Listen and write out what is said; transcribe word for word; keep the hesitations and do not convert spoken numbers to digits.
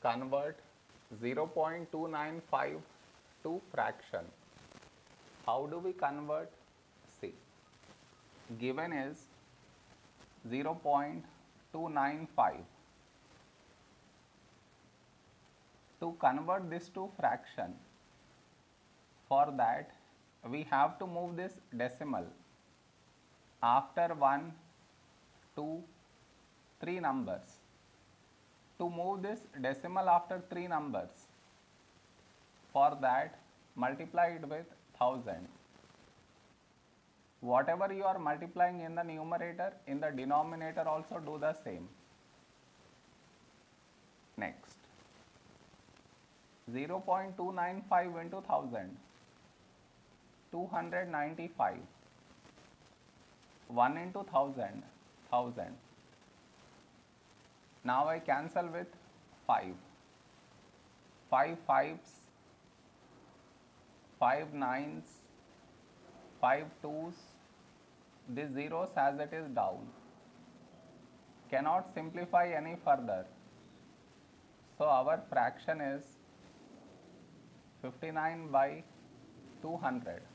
convert zero point two nine five to fraction. How do we convert? See, given is zero point two nine five. To convert this to fraction, for that we have to move this decimal after one, two, three numbers. To move this decimal after three numbers, for that multiply it with one thousand. Whatever you are multiplying in the numerator, in the denominator also do the same. Next, zero point two nine five into one thousand, two hundred ninety-five. one into one thousand, one thousand. Now I cancel with five. five fives, five nines, five twos, these zeros as it is down. Cannot simplify any further. So our fraction is fifty-nine by two hundred.